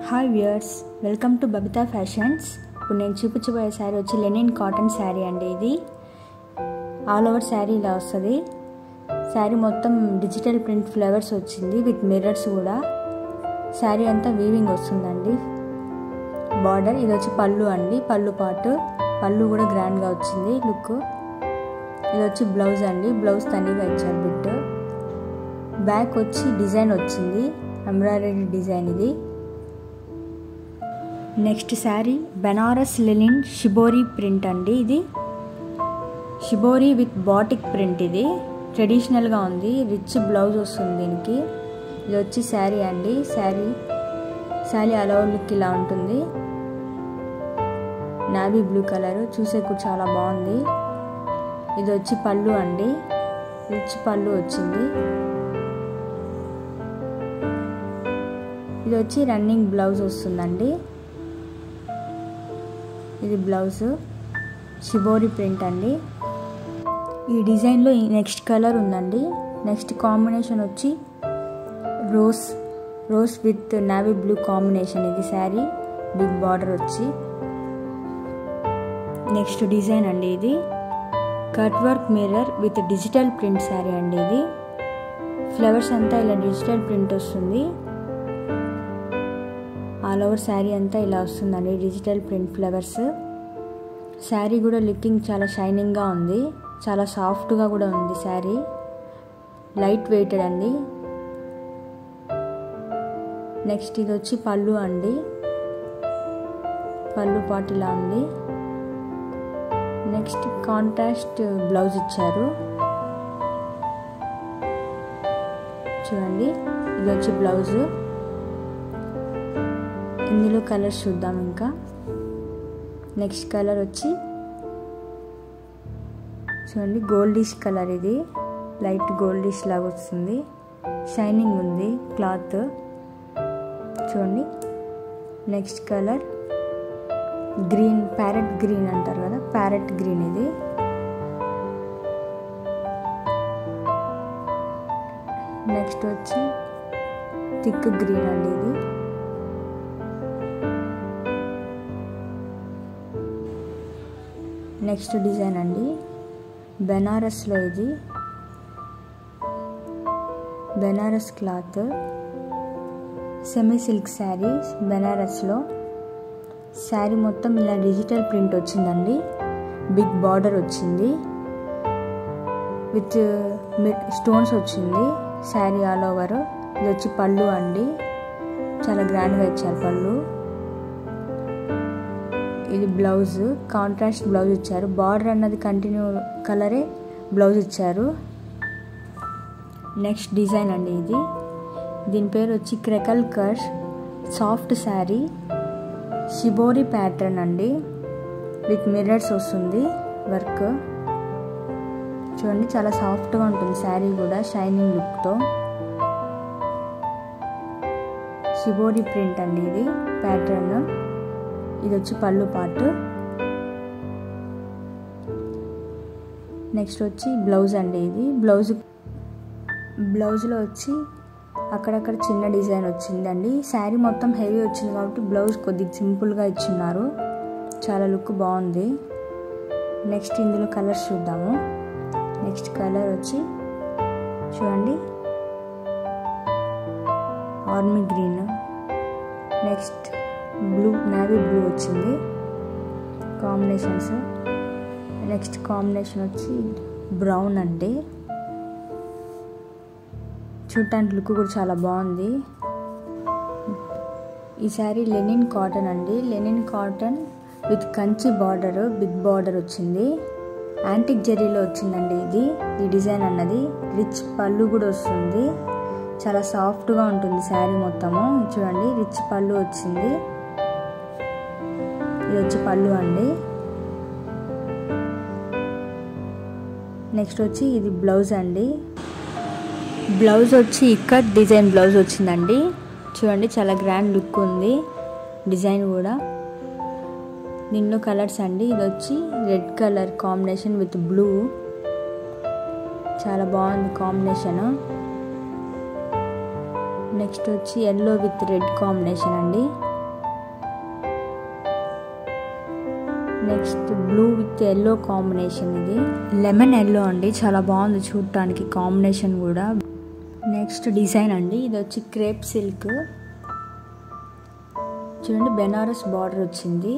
Hi viewers, welcome to Babita fashions. ఇప్పుడు నేను చూపించబోయే శారీ వచ్చి లెనిన్ కాటన్ శారీ అండి. ఇది ఆల్ ఓవర్ శారీ ఇలా వస్తుంది. శారీ మొత్తం డిజిటల్ ప్రింట్ ఫ్లవర్స్ వచ్చింది విత్ మిర్రర్స్ కూడా. శారీ అంతా వీవింగ్ వస్తుందండి. బార్డర్ ఇది వచ్చి పళ్ళు అండి, పళ్ళు పాటు. పళ్ళు కూడా గ్రాండ్గా వచ్చింది లుక్. ఇది వచ్చి బ్లౌజ్ అండి, బ్లౌజ్ తనీగా ఇచ్చారు బిట్. బ్యాక్ వచ్చి డిజైన్ వచ్చింది, ఎంబ్రాయిడరీ డిజైన్ ఇది. Next sari Banaras linen shibori print అండి. ఇది షిబోరి విత్ బాటిక్ ప్రింట్. ఇది ట్రెడిషనల్గా ఉంది, రిచ్ బ్లౌజ్ వస్తుంది దీనికి. ఇది వచ్చి శారీ అండి. శారీ అలా లుక్ ఇలా ఉంటుంది. నావీ బ్లూ కలర్, చూసేకు చాలా బాగుంది. ఇది వచ్చి పళ్ళు అండి, రిచ్ పళ్ళు వచ్చింది. ఇది వచ్చి రన్నింగ్ బ్లౌజ్ వస్తుందండి. ఇది బ్లౌజ్ షిబోరి ప్రింట్ అండి. ఈ డిజైన్లో నెక్స్ట్ కలర్ ఉందండి. నెక్స్ట్ కాంబినేషన్ వచ్చి rose with navy blue combination. ఇది శారీ బిగ్ బార్డర్ వచ్చి. నెక్స్ట్ డిజైన్ అండి. ఇది cut work mirror with digital print sari అండి. ఇది ఫ్లవర్స్ అంతా ఇలా డిజిటల్ ప్రింట్ వస్తుంది. ఆల్ ఓవర్ శారీ అంతా ఇలా వస్తుందండి, డిజిటల్ ప్రింట్ ఫ్లవర్స్. శారీ కూడా లుకింగ్ చాలా షైనింగ్గా ఉంది, చాలా సాఫ్ట్గా కూడా ఉంది శారీ. లైట్ వెయిటెడ్ అండి. నెక్స్ట్ ఇది వచ్చి పళ్ళు అండి, పళ్ళు పాటు ఇలా ఉంది. నెక్స్ట్ కాంట్రాస్ట్ బ్లౌజ్ ఇచ్చారు చూడండి. ఇది వచ్చి బ్లౌజ్. ఇందులో కలర్స్ చూద్దాం ఇంకా. నెక్స్ట్ కలర్ వచ్చి చూడండి, గోల్డిష్ కలర్. ఇది లైట్ గోల్డిష్ లాగా వస్తుంది, షైనింగ్ ఉంది క్లాత్ చూడండి. Next colour green, parrot green అంటారు కదా, ప్యారెట్ గ్రీన్. ఇది నెక్స్ట్ వచ్చి థిక్ గ్రీన్ అండి. ఇది నెక్స్ట్ డిజైన్ అండి, బెనారస్లో. ఇది Banaras cloth, semi silk sari బెనారస్లో. శారీ మొత్తం ఇలా డిజిటల్ ప్రింట్ వచ్చిందండి, బిగ్ బార్డర్ వచ్చింది విత్ స్టోన్స్ వచ్చింది శారీ ఆల్ ఓవర్. ఇది వచ్చి పళ్ళు అండి, చాలా గ్రాండ్గా ఇచ్చారు పళ్ళు. ఇది బ్లౌజ్, కాంట్రాస్ట్ బ్లౌజ్ ఇచ్చారు. బార్డర్ అన్నది కంటిన్యూ కలరే బ్లౌజ్ ఇచ్చారు. నెక్స్ట్ డిజైన్ అండి. ఇది దీని పేరు వచ్చి crackle cut soft sari shibori pattern అండి, విత్ మిర్రర్స్ వస్తుంది వర్క్ చూడండి. చాలా సాఫ్ట్గా ఉంటుంది శారీ కూడా, షైనింగ్ లుక్తో. షిబోరి ప్రింట్ అండి ఇది ప్యాటర్న్. ఇది వచ్చి పళ్ళు పార్ట్. నెక్స్ట్ వచ్చి బ్లౌజ్ అండి. ఇది బ్లౌజ్లో వచ్చి అక్కడక్కడ చిన్న డిజైన్ వచ్చిందండి. శారీ మొత్తం హెవీ వచ్చింది కాబట్టి బ్లౌజ్ కొద్దిగా సింపుల్గా ఇచ్చున్నారు, చాలా లుక్ బాగుంది. నెక్స్ట్ ఇందులో కలర్స్ చూద్దాము. నెక్స్ట్ కలర్ వచ్చి చూడండి, army green. Next blue, navy blue వచ్చింది కాంబినేషన్స్. నెక్స్ట్ కాంబినేషన్ వచ్చి బ్రౌన్ అండి. చూడటానికి లుక్ కూడా చాలా బాగుంది. ఈ శారీ లెనిన్ కాటన్ అండి, linen cotton with Kanchi border, big border వచ్చింది. యాంటిక్ జరీలో వచ్చిందండి ఇది. ఈ డిజైన్ అన్నది రిచ్ పళ్ళు కూడా వస్తుంది, చాలా సాఫ్ట్గా ఉంటుంది శారీ మొత్తము. చూడండి, రిచ్ పళ్ళు వచ్చింది. ఇది వచ్చి పళ్ళు అండి. నెక్స్ట్ వచ్చి ఇది బ్లౌజ్ అండి. బ్లౌజ్ వచ్చి ఇక్కత్ డిజైన్ బ్లౌజ్ వచ్చిందండి. చూడండి, చాలా గ్రాండ్ లుక్ ఉంది డిజైన్ కూడా. దీనిలో కలర్స్ అండి. ఇది వచ్చి red colour combination with blue, చాలా బాగుంది కాంబినేషన్. నెక్స్ట్ వచ్చి yellow విత్ రెడ్ కాంబినేషన్ అండి. Next blue with yellow combination, ఇది లెమన్ ఎల్లో అండి, చాలా బాగుంది చూడటానికి కాంబినేషన్ కూడా. నెక్స్ట్ డిజైన్ అండి, ఇది వచ్చి క్రేప్ సిల్క్, చూడండి బెనారస్ బార్డర్ వచ్చింది.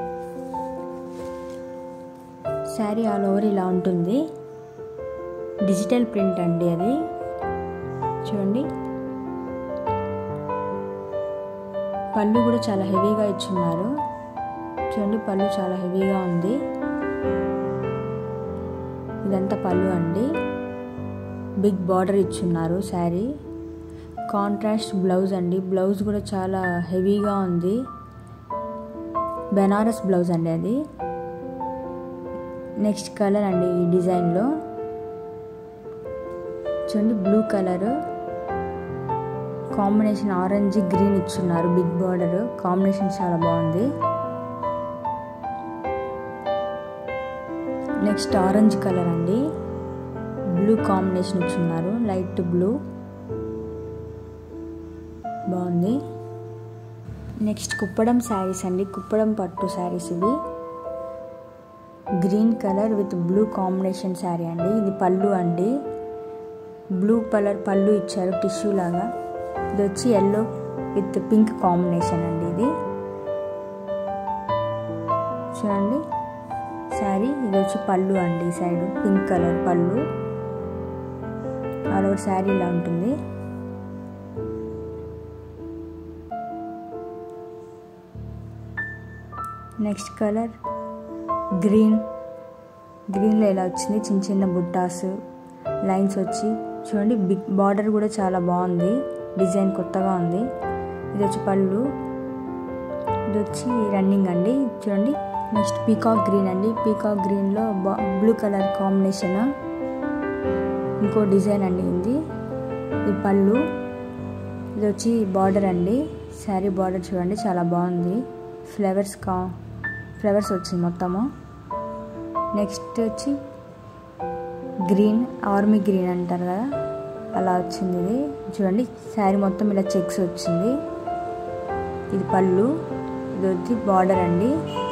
శారీ ఆల్ ఓవర్ ఇలా ఉంటుంది. డిజిటల్ ప్రింట్ అండి అది, చూడండి. పళ్ళు కూడా చాలా హెవీగా ఇచ్చున్నారు, చూడండి పళ్ళు చాలా హెవీగా ఉంది. ఇదంతా పళ్ళు అండి, బిగ్ బార్డర్ ఇచ్చున్నారు శారీ. కాంట్రాస్ట్ బ్లౌజ్ అండి, బ్లౌజ్ కూడా చాలా హెవీగా ఉంది, బెనారస్ బ్లౌజ్ అండి అది. నెక్స్ట్ కలర్ అండి ఈ డిజైన్లో, చూడండి blue colour combination, orange green ఇచ్చున్నారు, బిగ్ బార్డర్ కాంబినేషన్ చాలా బాగుంది. నెక్స్ట్ ఆరెంజ్ కలర్ అండి, బ్లూ కాంబినేషన్ ఇచ్చున్నారు, లైట్ బ్లూ బాగుంది. నెక్స్ట్ కుప్పడం శారీస్ అండి, కుప్పడం పట్టు శారీస్ ఇవి. Green colour with blue combination sari అండి, ఇది పళ్ళు అండి, బ్లూ కలర్ పళ్ళు ఇచ్చారు టిష్యూ లాగా. ఇది వచ్చి ఎల్లో విత్ పింక్ కాంబినేషన్ అండి, ఇది చూడండి శారీ. ఇది వచ్చి పళ్ళు అండి, side pink colour pallu, all over sari ఇలా ఉంటుంది. నెక్స్ట్ కలర్ గ్రీన్లో ఇలా వచ్చింది, చిన్న చిన్న బుట్టాస్ లైన్స్ వచ్చి, చూడండి బిగ్ బార్డర్ కూడా చాలా బాగుంది, డిజైన్ కొత్తగా ఉంది. ఇది వచ్చి పళ్ళు, ఇది వచ్చి రన్నింగ్ అండి, చూడండి. నెక్స్ట్ పీకాక్ గ్రీన్ అండి, పీకాక్ గ్రీన్లో బ్లూ కలర్ కాంబినేషన్, ఇంకో డిజైన్ అండి ఇది. ఇది పళ్ళు, ఇది వచ్చి బార్డర్ అండి, శారీ బార్డర్ చూడండి చాలా బాగుంది, ఫ్లవర్స్ వచ్చింది మొత్తము. నెక్స్ట్ వచ్చి గ్రీన్, ఆర్మీ గ్రీన్ అంటారు కదా అలా వచ్చింది ఇది, చూడండి శారీ మొత్తం ఇలా చెక్స్ వచ్చింది. ఇది పళ్ళు, ఇది వచ్చి బార్డర్ అండి.